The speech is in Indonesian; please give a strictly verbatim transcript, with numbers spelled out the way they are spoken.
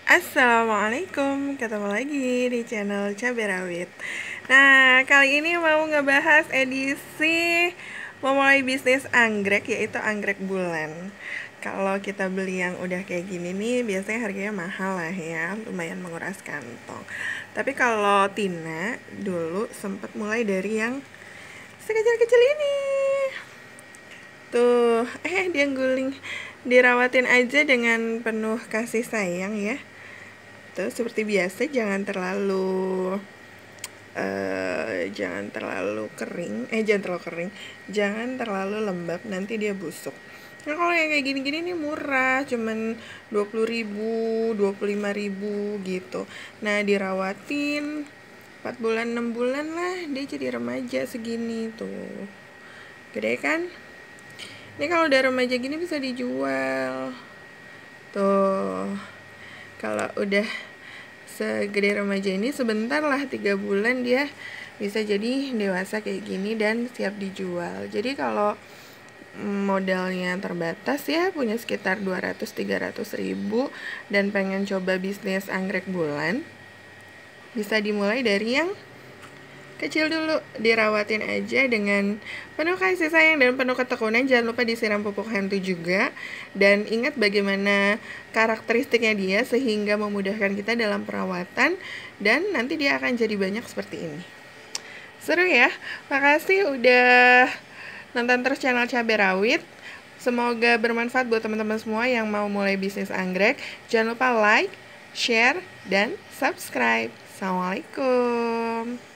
Assalamualaikum, ketemu lagi di channel Cabai Rawit. Nah, kali ini mau ngebahas edisi memulai bisnis anggrek, yaitu anggrek bulan. Kalau kita beli yang udah kayak gini nih, biasanya harganya mahal lah ya, lumayan menguras kantong. Tapi kalau Tina dulu sempat mulai dari yang sekecil-kecil ini. Tuh, eh dia guling. Dirawatin aja dengan penuh kasih sayang ya. Tuh, seperti biasa jangan terlalu uh, jangan terlalu kering, eh jangan terlalu kering, jangan terlalu lembab, nanti dia busuk. Nah, kalau yang kayak gini-gini nih murah, cuman dua puluh ribu, dua puluh lima ribu gitu. Nah, dirawatin empat bulan, enam bulan lah, dia jadi remaja segini tuh. Gede kan? Ini kalau udah remaja gini bisa dijual. Tuh. Kalau udah segede remaja ini sebentar lah, tiga bulan dia bisa jadi dewasa kayak gini dan siap dijual. Jadi kalau modalnya terbatas ya, punya sekitar dua ratus sampai tiga ratus ribu dan pengen coba bisnis anggrek bulan, bisa dimulai dari yang kecil dulu, dirawatin aja dengan penuh kasih sayang dan penuh ketekunan. Jangan lupa disiram pupuk hantu juga, dan ingat bagaimana karakteristiknya dia sehingga memudahkan kita dalam perawatan, dan nanti dia akan jadi banyak seperti ini. Seru ya. Makasih udah nonton terus channel Cabai Rawit. Semoga bermanfaat buat teman-teman semua yang mau mulai bisnis anggrek. Jangan lupa like, share, dan subscribe. Assalamualaikum.